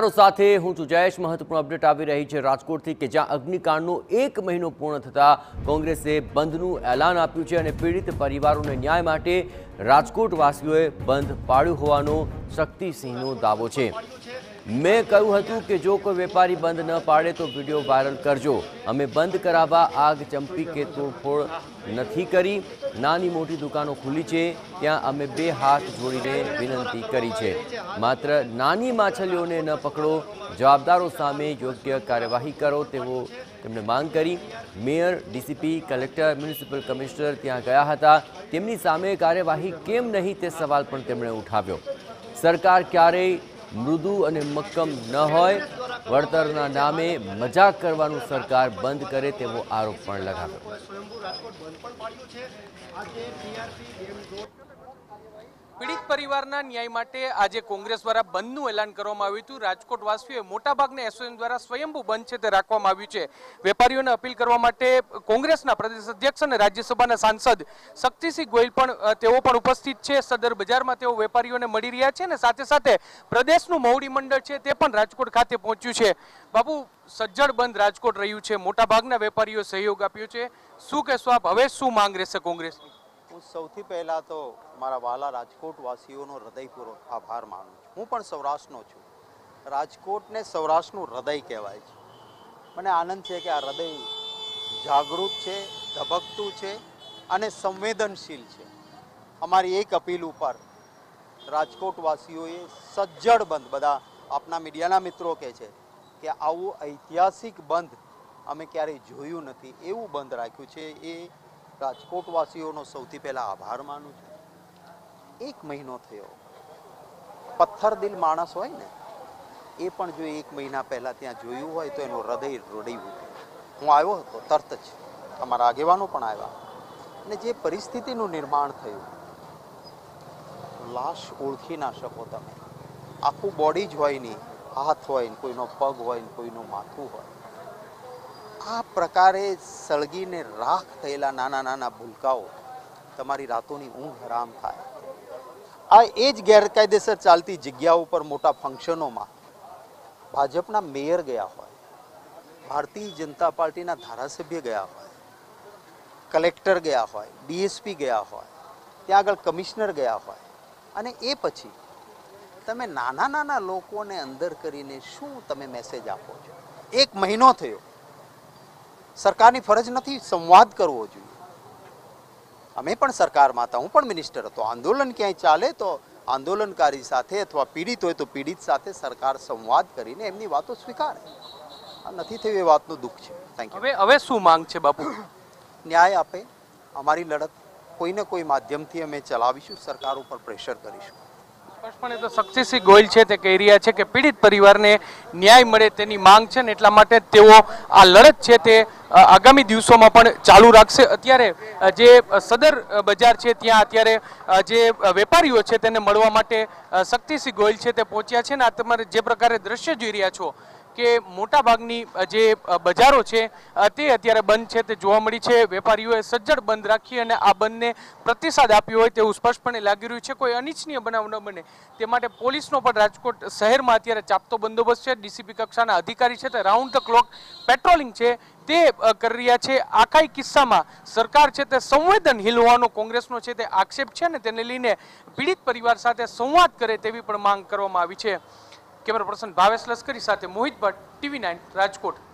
સાથે હું છું જયેશ। મહત્વપૂર્ણ અપડેટ આવી રહી છે રાજકોટથી કે જ્યાં અગ્નિકાંડનો 1 મહિનો પૂર્ણ થતાં કોંગ્રેસે બંધનું એલાન આપ્યું છે અને પીડિત પરિવારોને ન્યાય માટે રાજકોટવાસીઓએ બંધ પાળ્યું હોવાનો શક્તિસિંહનો દાવો છે। મેં કહ્યું હતું કે જો કોઈ વેપારી બંધ ન પાડે તો વિડીયો વાયરલ કરજો। અમે બંધ કરાવવા આગ ચંપી કે તોડફોડ નથી કરી। નાની મોટી દુકાનો ખુલ્લી છે ત્યાં અમે 2 હાથ જોડીને વિનંતી કરી છે। માત્ર નાની માછલીઓને ન પકડો, જવાબદારો સામે યોગ્ય કાર્યવાહી કરો તેવો તેમણે માંગ કરી। Mayor, DCP, collector, municipal commissioner ત્યાં ગયા હતા। તેમની સામે કાર્યવાહી કેમ નહીં તે સવાલ પણ તેમણે ઉઠાવ્યો। સરકાર ક્યારેય મૃદુ અને મક્કમ ન હોય। વળતરના નામે મજાક કરવાનું સરકાર બંધ કરે તેવો આરોપ પણ લગાવ્યો। પીડિત પરિવારના ન્યાય માટે આજે કોંગ્રેસ દ્વારા બંધનું એલાન કરવામાં આવ્યું હતું। રાજકોટવાસીઓએ મોટાભાગના એસઓએમ દ્વારા સ્વયંભૂ બંધ છે તે રાખવામાં આવ્યું છે। વેપારીઓને અપીલ કરવા માટે કોંગ્રેસના પ્રદેશ અધ્યક્ષ અને રાજ્યસભાના સાંસદ શક્તિસિંહ ગોહિલ પણ તેઓ પણ ઉપસ્થિત છે। સદર બજારમાં તેઓ વેપારીઓને મળી રહ્યા છે અને સાથે સાથે પ્રદેશનું મોવડી મંડળ છે તે પણ રાજકોટ ખાતે પહોંચ્યું છે। બાપુ, સજ્જડ બંધ રાજકોટ રહ્યું છે, મોટાભાગના વેપારીઓ સહયોગ આપ્યો છે, શું કહેશો આપ? હવે શું માંગ રહેશે કોંગ્રેસની? હું સૌથી પહેલા તો મારા વાલા રાજકોટવાસીઓનો હૃદયપૂર્વક આભાર માનું છું। હું પણ સૌરાષ્ટ્રનો છું। રાજકોટને સૌરાષ્ટ્રનું હૃદય કહેવાય છે। મને આનંદ છે કે આ હૃદય જાગૃત છે, ધબકતું છે અને સંવેદનશીલ છે। અમારી એક અપીલ ઉપર રાજકોટવાસીઓએ સજ્જડ બંધ, બધા આપના મીડિયાના મિત્રો કહે છે કે આવું ઐતિહાસિક બંધ અમે ક્યારેય જોયું નથી, એવું બંધ રાખ્યું છે। એ રાજકોટવાસીઓનો સૌથી પહેલા આભાર માનું છું। 1 મહિનો થયો, પથ્થર દિલ માણસ હોય ને, એ પણ જો 1 મહિના પહેલા ત્યાં જોયું હોય તો એનું હૃદય રડી ઉઠે। હું આવ્યો હતો તરત જ, અમારા આગેવાનો પણ આવ્યા અને જે પરિસ્થિતિનું નિર્માણ થયું, લાશ ઓળખી ના શકો તમે। આખું બોડી જ હોય નહીં, હાથ હોય ને, કોઈનો પગ હોય ને, કોઈનું માથું હોય। આ પ્રકારે સળગીને રાખ થયેલા નાના નાના ભૂલકાઓ, તમારી રાતોની ઊંઘ હરામ થાય। આ એ જ ગેરકાયદેસર ચાલતી જગ્યા ઉપર મોટા ફંક્શનોમાં ભાજપના મેયર ગયા હોય, ભારતીય જનતા પાર્ટીના ધારાસભ્ય ગયા હોય, કલેક્ટર ગયા હોય, ડીએસપી ગયા હોય, ત્યાં આગળ કમિશનર ગયા હોય, અને એ પછી તમે નાના નાના લોકોને અંદર કરીને શું તમે મેસેજ આપો છો? 1 મહિનો થયો, સરકારની ફરજ નથી સંવાદ કરવો જોઈએ? અમે પણ સરકારમાં હતા, હું પણ મિનિસ્ટર હતો। આંદોલન ક્યાંય ચાલે તો આંદોલનકારી સાથે અથવા પીડિત હોય તો પીડિત સાથે સરકાર સંવાદ કરીને એમની વાતો સ્વીકારે। આ નથી થયું, એ વાતનું દુઃખ છે। Thank you. હવે શું માંગ છે બાપુ? ન્યાય આપે। અમારી લડત કોઈને કોઈ માધ્યમથી અમે ચલાવીશું, સરકાર ઉપર પ્રેશર કરીશું। સ્પષ્ટપણે તો શક્તિસિંહ ગોહિલ છે તે કહી રહ્યા છે કે પીડિત પરિવારને ન્યાય મળે તેની માંગ છે ને એટલા માટે તેઓ આ લડત છે તે આગામી દિવસોમાં પણ ચાલુ રાખશે। અત્યારે જે સદર બજાર છે ત્યાં અત્યારે જે વેપારીઓ છે તેને મળવા માટે શક્તિસિંહ ગોહિલ છે તે પહોંચ્યા છે ને આ તમારે જે પ્રકારે દ્રશ્ય જોઈ રહ્યા છો કે મોટાભાગની જે બજારો છે તે અત્યારે બંધ છે તે જોવા મળી છે। વેપારીઓએ સજ્જડ બંધ રાખી અને આ બંધને પ્રતિસાદ આપ્યો હોય તેવું સ્પષ્ટપણે લાગી રહ્યું છે। કોઈ અનિચ્છનીય બનાવ ન બને તે માટે પોલીસનો પણ રાજકોટ શહેરમાં અત્યારે ચાપતો બંદોબસ્ત છે। ડીસીપી કક્ષાના અધિકારી છે તે રાઉન્ડ ધ ક્લોક પેટ્રોલિંગ છે તે કરી રહ્યા છે। આ કઈ કિસ્સામાં સરકાર છે તે સંવેદનહીન હોવાનો કોંગ્રેસનો છે તે આક્ષેપ છે ને તેને લઈને પીડિત પરિવાર સાથે સંવાદ કરે તેવી પણ માંગ કરવામાં આવી છે। કેમેરા પર્સન ભાવેશ લશ્કરી સાથે મોહિત ભટ્ટ, TV9 રાજકોટ।